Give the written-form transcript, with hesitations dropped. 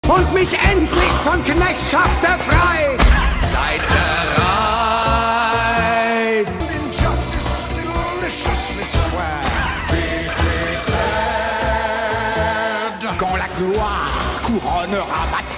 Und mich endlich von Knechtschaft befreit. Seid bereit. Injustice deliciously square. Be declared. Quand la gloire couronnera ma